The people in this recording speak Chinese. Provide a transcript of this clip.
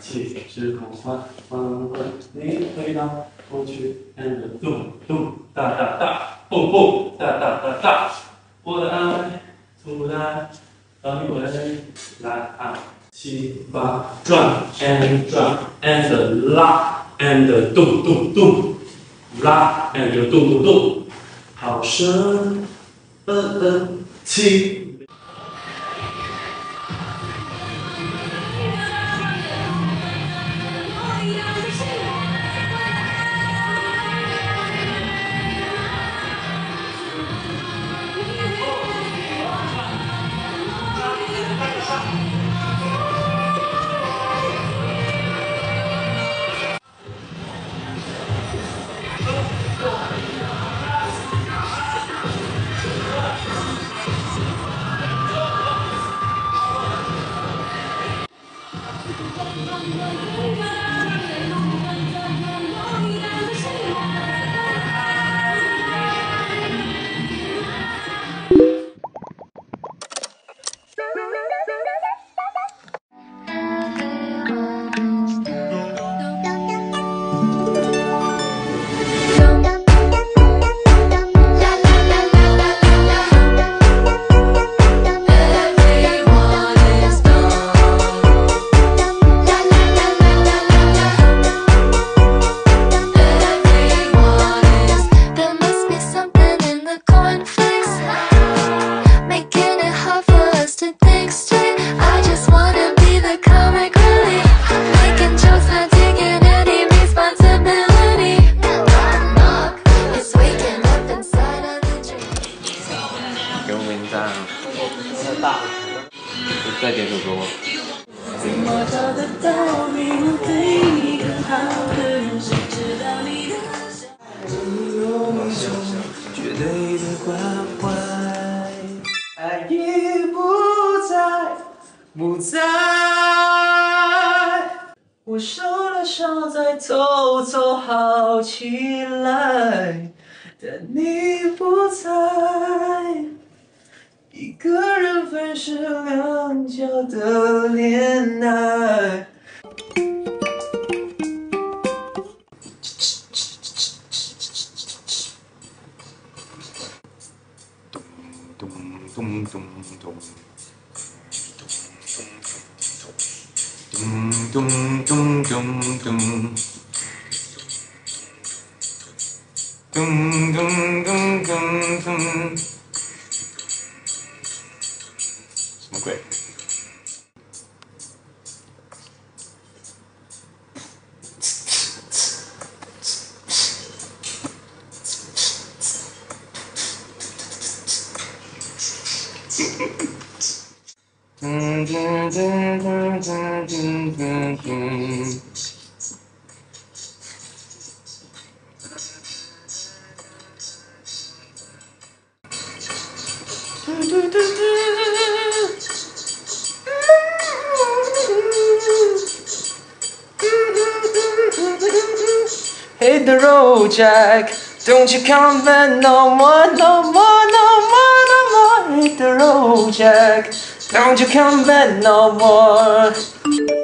气时空缓缓，你回到过去 ，and 咚咚哒哒哒，蹦蹦哒哒哒哒，我的爱突然让你回来啊，七八转 and 转 and 拉 and 咚咚咚，拉 and 咚咚咚，好深气。 大，再点首歌吧。怎么找得到比我对你更好的人？谁知道你的想有一种绝对的关怀，爱已不在，不在。我受了伤，再偷偷好起来，但你不在。 一个人分饰两角的恋爱。咚咚咚咚咚，咚咚咚咚咚，咚咚咚咚咚。 什么鬼？Hit the road, Jack. Don't you come back no more, no more, no more, no more. Hit the road, Jack. Don't you come back no more.